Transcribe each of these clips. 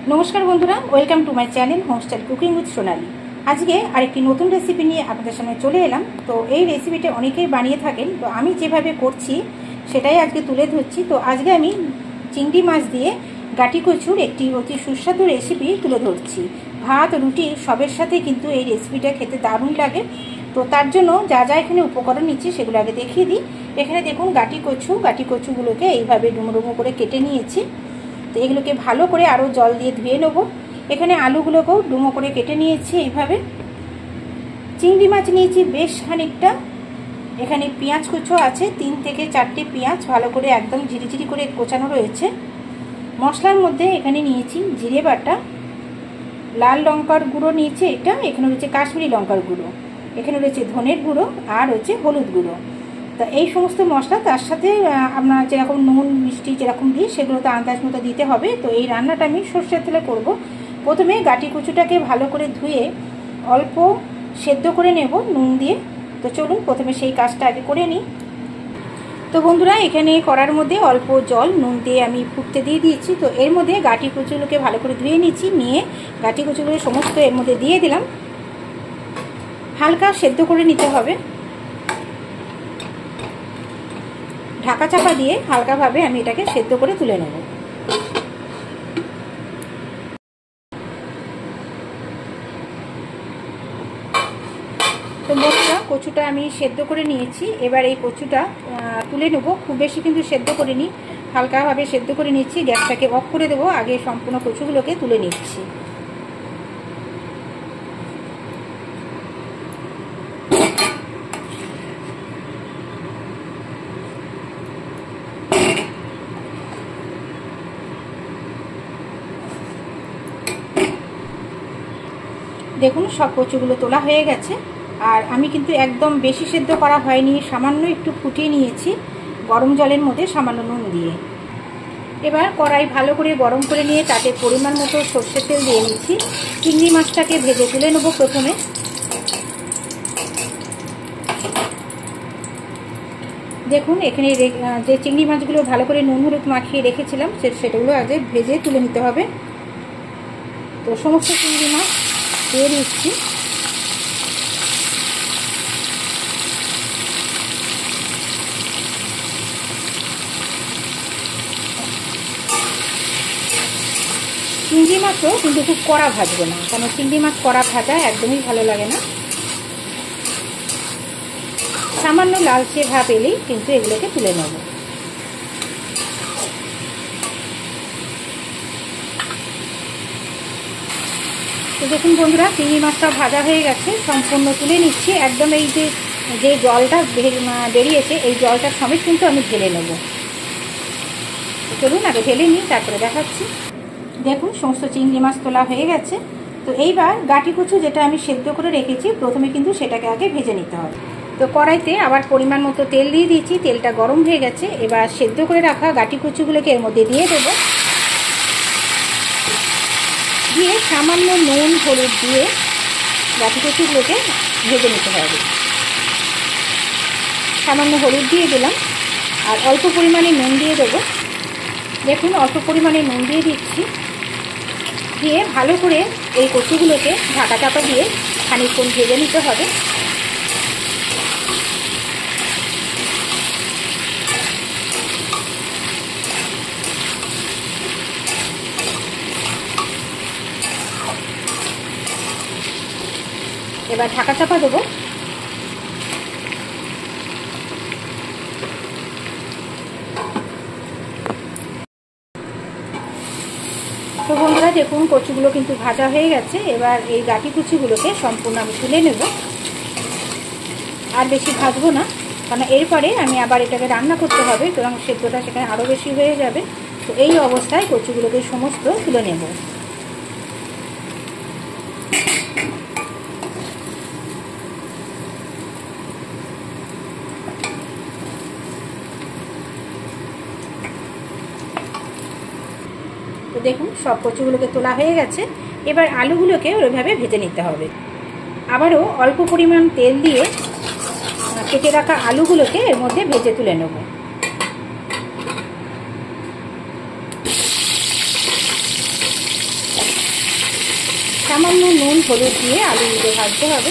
নমস্কার বন্ধুরা, welcome to my channel homestyle cooking with Sonali. আজকে আরেকটি নতুন রেসিপি নিয়ে আপনাদের সামনে চলে এলাম। তো এই রেসিপিটা অনেকেই বানিয়ে থাকেন, তো আমি যেভাবে করছি সেটাই আজকে তুলে ধরছি। তো আজকে আমি চিংড়ি মাছ দিয়ে গাটি কচুর একটি অতি সুস্বাদু রেসিপি তুলে ধরছি। ভাত রুটি সবের সাথে কিন্তু এই রেসিপিটা খেতে দারুণ লাগে। তো তার জন্য যা যা এখানে উপকরণ নিচ্ছি সেগুলো আগে দেখিয়ে দিই। এখানে দেখুন গাটি কচুগুলোকে এইভাবে ডুমো ডুমো করে কেটে নিয়েছি। তো এগুলোকে ভালো করে আরও জল দিয়ে ধুয়ে নেব। এখানে আলুগুলোকেও ডুমো করে কেটে নিয়েছি এইভাবে। চিংড়ি মাছ নিয়েছি বেশ খানিকটা। এখানে পেঁয়াজ কুচো আছে 3 থেকে 4টে পেঁয়াজ ভালো করে একদম ঝিরিঝিরি করে কোচানো রয়েছে। মশলার মধ্যে এখানে নিয়েছি জিরে বাটা, লাল লঙ্কার গুঁড়ো নিয়েছি এটা, এখানে রয়েছে কাশ্মীরি লঙ্কার গুঁড়ো, এখানে রয়েছে ধনের গুঁড়ো আর হচ্ছে হলুদ গুঁড়ো। তা এই সমস্ত মশলা তার সাথে আপনার যেরকম নুন মিষ্টি যেরকম দিই সেগুলো তো আন্দাজ মতো দিতে হবে। তো এই রান্নাটা আমি সর্ষের তেলে করব। প্রথমে গাটি কচুটাকে ভালো করে ধুয়ে অল্প সেদ্ধ করে নেব নুন দিয়ে। তো চলুন প্রথমে সেই কাজটা আগে করে নিই। তো বন্ধুরা, এখানে কড়ার মধ্যে অল্প জল নুন দিয়ে আমি ফুটতে দিয়ে দিয়েছি। তো এর মধ্যে গাটি কচুগুলোকে ভালো করে ধুয়ে নিচ্ছি, নিয়ে গাটি কচুগুলো সমস্ত এর মধ্যে দিয়ে দিলাম। হালকা সেদ্ধ করে নিতে হবে। ঢাকা চাপা দিয়ে হালকাভাবে আমি এটাকে সেদ্ধ করে তুলে নেব। তো বন্ধুরা, কচুটা আমি সেদ্ধ করে নিয়েছি। এবার এই কচুটা তুলে নেব। খুব বেশি কিন্তু সেদ্ধ করে নিই, হালকাভাবে সেদ্ধ করে নিচ্ছি। গ্যাসটাকে অফ করে দেবো। আগে সম্পূর্ণ কচুগুলোকে তুলে নিচ্ছি। দেখুন সব কচুগুলো তোলা হয়ে গেছে। আর আমি কিন্তু একদম বেশি সেদ্ধ করা হয়নি, সামান্য একটু ফুটিয়ে নিয়েছি গরম জলের মধ্যে সামান্য নুন দিয়ে। এবার কড়াই ভালো করে গরম করে নিয়ে তাতে পরিমাণ মতো সর্ষের তেল দিয়ে নিচ্ছি। চিংড়ি মাছটাকে ভেজে তুলে নেব প্রথমে। দেখুন এখানে যে চিংড়ি মাছগুলো ভালো করে নুন হলুদ মাখিয়ে রেখেছিলাম সেটাগুলো আগে ভেজে তুলে নিতে হবে। তো সমস্ত চিংড়ি মাছ দিয়ে দিচ্ছি। চিংড়ি মাছও কিন্তু খুব কড়া ভাজবো না, কারণ চিংড়ি মাছ কড়া ভাজা একদমই ভালো লাগে না। সামান্য লালচে ভাব এলেই কিন্তু এগুলোকে তুলে নেব। তো দেখুন বন্ধুরা, চিংড়ি মাছটা ভাজা হয়ে গেছে, সম্পূর্ণ তুলে নিচ্ছি। একদম এই যে জলটা বেরিয়েছে এই জলটার সমেত কিন্তু আমি ঢেলে নেব। চলুন আগে ঢেলে নিই, তারপরে দেখাচ্ছি। দেখুন সমস্ত চিংড়ি মাছ তোলা হয়ে গেছে। তো এইবার গাটি কচু যেটা আমি সেদ্ধ করে রেখেছি প্রথমে কিন্তু সেটাকে আগে ভেজে নিতে হবে। তো কড়াইতে আবার পরিমাণ মতো তেল দিয়ে দিয়েছি, তেলটা গরম হয়ে গেছে। এবার সেদ্ধ করে রাখা গাটি কচুগুলোকে এর মধ্যে দিয়ে দেবো। দিয়ে সামান্য নুন হলুদ দিয়ে গাটি কচুগুলোকে ভেজে নিতে হবে। সামান্য হলুদ দিয়ে দিলাম আর অল্প পরিমাণে নুন দিয়ে দেবো। দেখুন অল্প পরিমাণে নুন দিয়ে দিচ্ছি। দিয়ে ভালো করে এই কচুগুলোকে ঢাকা চাপা দিয়ে খানিকক্ষণ ভেজে নিতে হবে। এবার ঢাকা চাপা দেবো। তো বন্ধুরা দেখুন কচুগুলো কিন্তু ভাজা হয়ে গেছে। এবার এই গাটি কচুগুলোকে সম্পূর্ণ আমি তুলে নেব। আর বেশি ভাজবো না, কারণ এরপরে আমি আবার এটাকে রান্না করতে হবে, সুতরাং সেদ্ধটা সেখানে আরও বেশি হয়ে যাবে। তো এই অবস্থায় কচুগুলোকে সমস্ত তুলে নেব। তো দেখুন সব কচুগুলোকে তোলা হয়ে গেছে। এবার আলুগুলোকে ওইভাবে ভেজে নিতে হবে। আবারও অল্প পরিমাণ তেল দিয়ে কেটে রাখা আলুগুলোকে এর মধ্যে ভেজে তুলে নেব। সামান্য নুন হলুদ দিয়ে আলুগুলো ভাজতে হবে।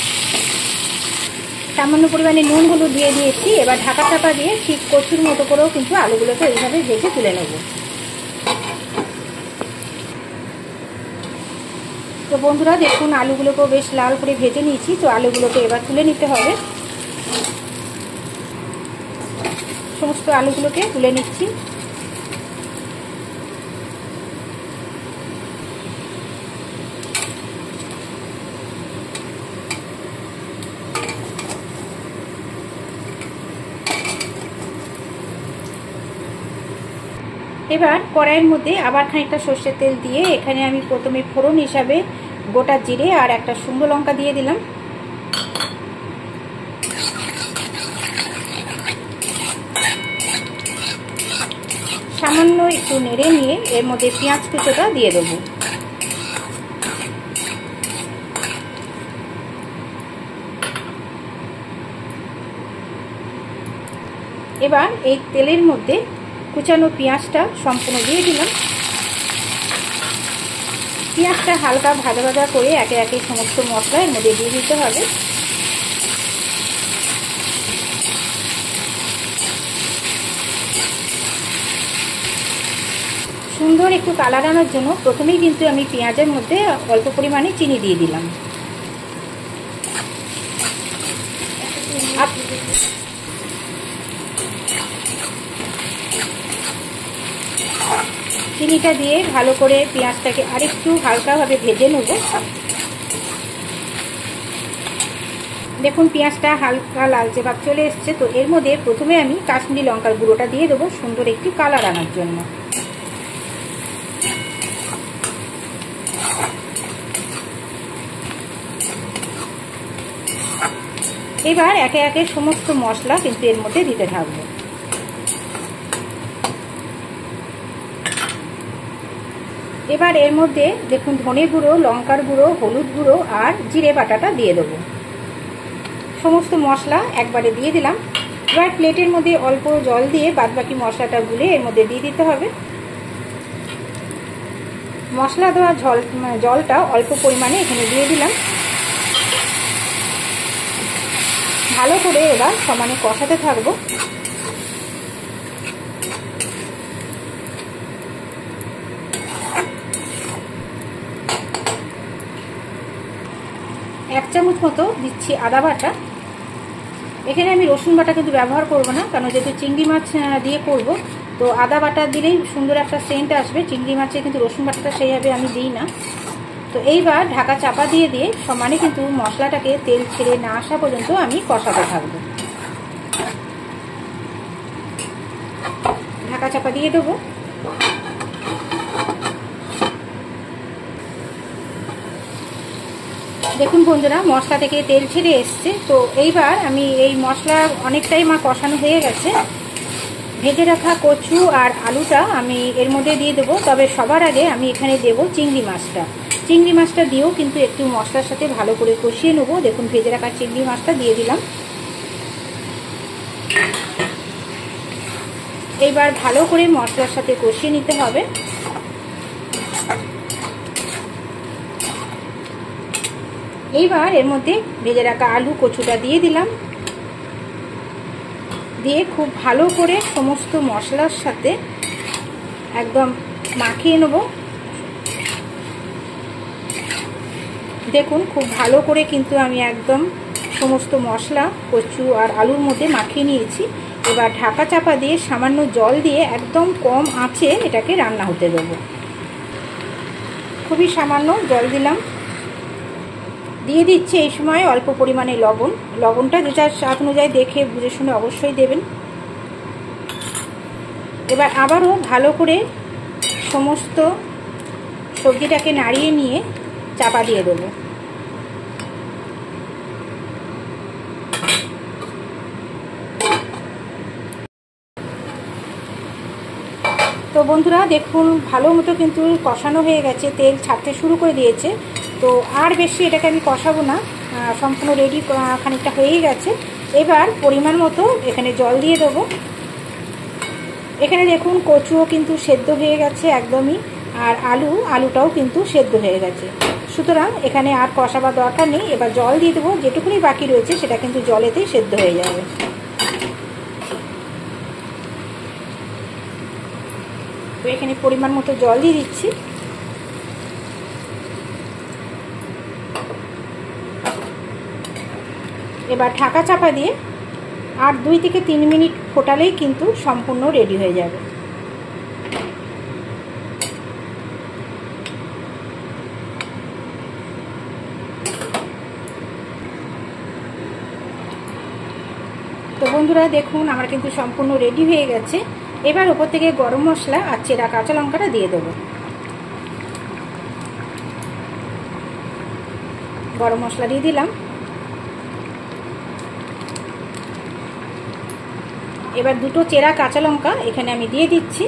সামান্য পরিমাণে নুন হলুদ দিয়ে দিয়েছি। এবার ঢাকা চাপা দিয়ে ঠিক কচুর মতো করেও কিন্তু আলুগুলোকে এইভাবে ভেজে তুলে নেব। তো বন্ধুরা দেখুন আলুগুলোকেও বেশ লাল করে ভেজে নিয়েছি। তো আলুগুলোকে এবার তুলে নিতে হবে। সমস্ত আলুগুলোকে তুলে নিচ্ছি। এবার কড়াইয়ের মধ্যে আবার খানিকটা সর্ষের তেল দিয়ে এখানে আমি প্রথমে ফোড়ন হিসাবে গোটা জিরে আর একটা শুকনো লঙ্কা দিয়ে দিলাম। সামান্য একটু নেড়ে নিয়ে এর মধ্যে পেঁয়াজ কুচোটা দিয়ে দেবো। এবার এই তেলের মধ্যে কুচানো পেঁয়াজটা সম্পূর্ণ দিয়ে দিলাম। পেঁয়াজটা হালকা ভাজা ভাজা করে একে একে সমস্ত মশলা এর মধ্যে দিয়ে দিতে হবে। সুন্দর একটু কালার আনার জন্য প্রথমেই কিন্তু আমি পেঁয়াজের মধ্যে অল্প পরিমাণে চিনি দিয়ে দিলাম। চিনিটা দিয়ে ভালো করে পেঁয়াজটাকে আরেকটু হালকাভাবে ভেজে নেব। দেখুন পেঁয়াজটা হালকা লালচে ভাব চলে এসছে। তো এর মধ্যে প্রথমে আমি কাশ্মীরি লঙ্কার গুঁড়োটা দিয়ে দেবো সুন্দর একটি কালার আনার জন্য। এবার একে একে সমস্ত মশলা কিন্তু এর মধ্যে দিতে থাকবো। এবার এর মধ্যে দেখুন ধনে গুঁড়ো, লঙ্কার গুঁড়ো, হলুদ গুঁড়ো আর জিরে বাটাটা দিয়ে দেবো। সমস্ত মশলা একবারে দিয়ে দিলাম। এবার প্লেটের মধ্যে অল্প জল দিয়ে বাদবাকি মশলাটা গুলে এর মধ্যে দিয়ে দিতে হবে। মশলা দেওয়া জলটা অল্প পরিমাণে এখানে দিয়ে দিলাম। ভালো করে এবার সমানে কষাতে থাকবো। এক চামচ মতো দিচ্ছি আদা বাটা। এখানে আমি রসুন বাটা কিন্তু ব্যবহার করব না, কারণ যেহেতু চিংড়ি মাছ দিয়ে করব তো আদা বাটা দিলেই সুন্দর একটা সেন্ট আসবে। চিংড়ি মাছে কিন্তু রসুন বাটাটা সেইভাবে আমি দিই না। তো এইবার ঢাকা চাপা দিয়ে সমানে কিন্তু মশলাটাকে তেল ছেড়ে না আসা পর্যন্ত আমি কষাতে থাকবো। ঢাকা চাপা দিয়ে দেবো। দেখুন বন্ধুরা মশলা থেকে তেল ছেড়ে এসছে। তো এইবার আমি এই মশলা অনেকটাই আমার কষানো হয়ে গেছে। ভেজে রাখা কচু আর আলুটা আমি এর মধ্যে দিয়ে দেবো। তবে সবার আগে আমি এখানে দেবো চিংড়ি মাছটা। চিংড়ি মাছটা দিয়েও কিন্তু একটু মশলার সাথে ভালো করে কষিয়ে নেবো। দেখুন ভেজে রাখা চিংড়ি মাছটা দিয়ে দিলাম। এইবার ভালো করে মশলার সাথে কষিয়ে নিতে হবে। এইবার এর মধ্যে ভেজে রাখা আলু কচুটা দিয়ে দিলাম। দিয়ে খুব ভালো করে সমস্ত মশলার সাথে একদম মাখিয়ে নেব। দেখুন খুব ভালো করে কিন্তু আমি একদম সমস্ত মশলা কচু আর আলুর মধ্যে মাখিয়ে নিয়েছি। এবার ঢাকা চাপা দিয়ে সামান্য জল দিয়ে একদম কম আঁচে এটাকে রান্না হতে দেবো। খুবই সামান্য জল দিলাম। দিয়ে দিচ্ছি এই সময় অল্প পরিমাণে লবণ। লবণটা যেটা স্বাদ অনুযায়ী দেখে বুঝে শুনে অবশ্যই দেবেন। এবার আবারও ভালো করে সমস্ত সবজিটাকে নাড়িয়ে নিয়ে চাপা দিয়ে দেবো। তো বন্ধুরা দেখুন ভালো মতো কিন্তু কষানো হয়ে গেছে, তেল ছাড়তে শুরু করে দিয়েছে। তো আর বেশি এটাকে আমি কষাবো না, সম্পূর্ণ রেডি খানিকটা হয়েই গেছে। এবার পরিমাণ মতো এখানে জল দিয়ে দেবো। এখানে দেখুন কচুও কিন্তু সেদ্ধ হয়ে গেছে একদমই, আর আলুটাও কিন্তু সেদ্ধ হয়ে গেছে। সুতরাং এখানে আর কষাবার দরকার নেই। এবার জল দিয়ে দেবো, যেটুকুনি বাকি রয়েছে সেটা কিন্তু জলেতেই সেদ্ধ হয়ে যাবে। তো এখানে পরিমাণ মতো জল দিয়ে দিচ্ছি। এবার ঢাকা চাপা দিয়ে আর 2 থেকে 3 মিনিট ফোটালেই কিন্তু সম্পূর্ণ রেডি হয়ে যাবে। তো বন্ধুরা দেখুন আমার কিন্তু সম্পূর্ণ রেডি হয়ে গেছে। এবার উপর থেকে গরম মশলা আর চেরা কাঁচা লঙ্কাটা দিয়ে দেবো। গরম মশলা দিয়ে দিলাম। এবার 2টো চেরা কাঁচা লঙ্কা এখানে আমি দিয়ে দিচ্ছি।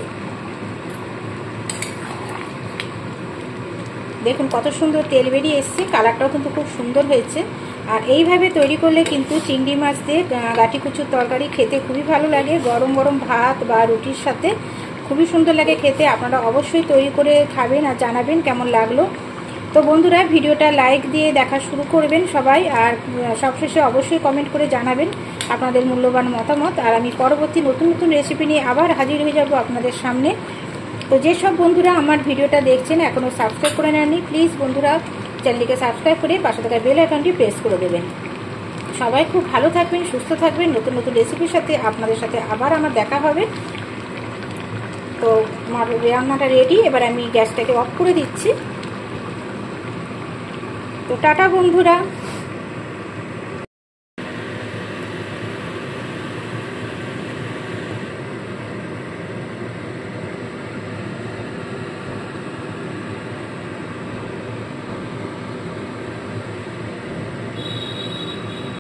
দেখুন কত সুন্দর তেল বেরিয়ে এসছে, কালারটাও কিন্তু খুব সুন্দর হয়েছে। আর এইভাবে তৈরি করলে কিন্তু চিংড়ি মাছ দিয়ে গাঁটি কচুর তরকারি খেতে খুবই ভালো লাগে। গরম গরম ভাত বা রুটির সাথে খুবই সুন্দর লাগে খেতে। আপনারা অবশ্যই তৈরি করে খাবেন আর জানাবেন কেমন লাগলো। তো বন্ধুরা ভিডিওটা লাইক দিয়ে দেখা শুরু করবেন সবাই, আর সবশেষে অবশ্যই কমেন্ট করে জানাবেন আপনাদের মূল্যবান মতামত। আর আমি পরবর্তী নতুন নতুন রেসিপি নিয়ে আবার হাজির হয়ে যাব আপনাদের সামনে। তো যেসব বন্ধুরা আমার ভিডিওটা দেখছেন এখনও সাবস্ক্রাইব করে নেননি, প্লিজ বন্ধুরা চ্যানেলটিকে সাবস্ক্রাইব করে পাশে থাকা বেল আইকনটি প্রেস করে দেবেন। সবাই খুব ভালো থাকবেন, সুস্থ থাকবেন। নতুন নতুন রেসিপির সাথে আপনাদের সাথে আবার আমার দেখা হবে। তো আমার রান্নাটা রেডি, এবার আমি গ্যাসটাকে অফ করে দিচ্ছি। তো টাটা বন্ধুরা।